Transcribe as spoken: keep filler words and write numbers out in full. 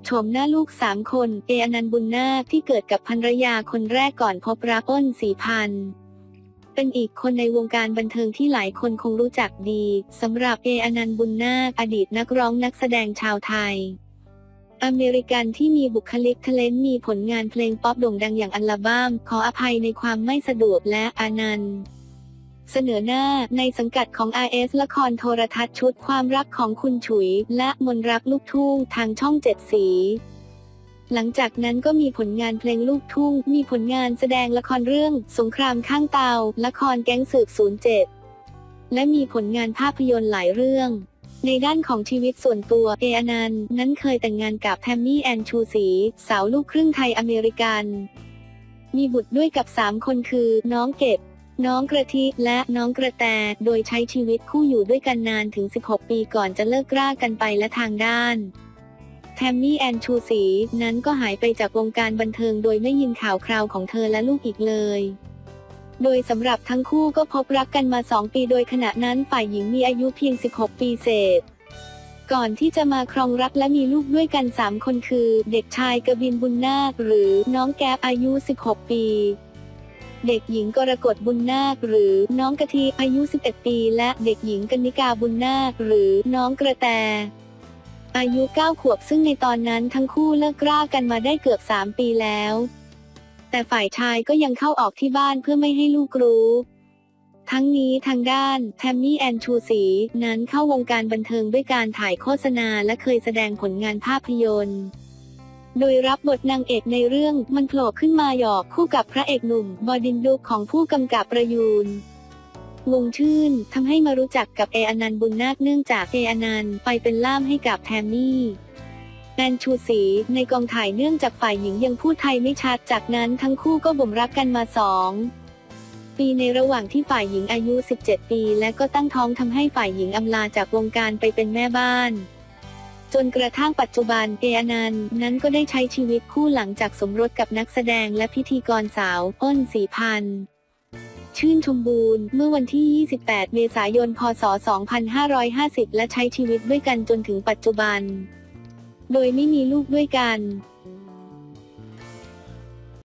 โฉมหน้าลูกสามคนเออนันต์บุญนาคที่เกิดกับภรรยาคนแรกก่อนพบรักอ้นศรีพันธ์เป็นอีกคนในวงการบันเทิงที่หลายคนคงรู้จักดีสำหรับเออนันต์บุญนาคอดีตนักร้องนักแสดงชาวไทยอเมริกันที่มีบุคลิกเทเลนต์มีผลงานเพลงป๊อปโด่งดังอย่างอัลบั้มขออภัยในความไม่สะดวกและอานันต์เสนอหน้าในสังกัดของ อาร์ เอส ละครโทรทัศน์ชุดความรักของคุณฉุยและมนรักลูกทุ่งทางช่องเจ็ดสีหลังจากนั้นก็มีผลงานเพลงลูกทุ่งมีผลงานแสดงละครเรื่องสงครามข้างเตาละครแก๊งสืบศูนย์เจ็ดและมีผลงานภาพยนตร์หลายเรื่องในด้านของชีวิตส่วนตัวเออนันต์นั้นเคยแต่งงานกับแทมมี่แอนชูศรีสาวลูกครึ่งไทยอเมริกันมีบุตรด้วยกับสามคนคือน้องเก็บน้องกระทิและน้องกระแตโดยใช้ชีวิตคู่อยู่ด้วยกันนานถึงสิบหกปีก่อนจะเลิกรากันไปและทางด้านแทมมี่แอนชูศรีนั้นก็หายไปจากวงการบันเทิงโดยไม่ยินข่าวคราวของเธอและลูกอีกเลยโดยสำหรับทั้งคู่ก็พบรักกันมาสองปีโดยขณะนั้นฝ่ายหญิงมีอายุเพียงสิบหกปีเศษก่อนที่จะมาครองรักและมีลูกด้วยกันสามคนคือเด็กชายกบินบุญนาคหรือน้องแก๊ปอายุสิบหกปีเด็กหญิงกรกฎบุญนาคหรือน้องกะทิอายุสิบเอ็ดปีและเด็กหญิงกนิกาบุญนาคหรือน้องกระแตอายุเก้าขวบซึ่งในตอนนั้นทั้งคู่เลิกรากันมาได้เกือบสามปีแล้วแต่ฝ่ายชายก็ยังเข้าออกที่บ้านเพื่อไม่ให้ลูกรู้ทั้งนี้ทางด้านแทมมี่แอนชูศรีนั้นเข้าวงการบันเทิงด้วยการถ่ายโฆษณาและเคยแสดงผลงานภาพยนตร์โดยรับบทนางเอกในเรื่องมันโผล่ขึ้นมาหยอกคู่กับพระเอกหนุ่มบดินทร์ดุกของผู้กำกับประยูรวงชื่นทำให้มารู้จักกับเออนันต์บุญนาคเนื่องจากเออนันต์ไปเป็นล่ามให้กับแทมมี่แอนชูศรีในกองถ่ายเนื่องจากฝ่ายหญิงยังพูดไทยไม่ชัดจากนั้นทั้งคู่ก็บ่มรักกันมาสองปีในระหว่างที่ฝ่ายหญิงอายุสิบเจ็ดปีและก็ตั้งท้องทำให้ฝ่ายหญิงอำลาจากวงการไปเป็นแม่บ้านจนกระทั่งปัจจุบันเออนันต์นั้นก็ได้ใช้ชีวิตคู่หลังจากสมรสกับนักแสดงและพิธีกรสาวอ้นศรีพันธ์ชื่นชมบูรณ์เมื่อวันที่ยี่สิบแปดเมษายนพศสองพันห้าร้อยห้าสิบและใช้ชีวิตด้วยกันจนถึงปัจจุบันโดยไม่มีลูกด้วยกัน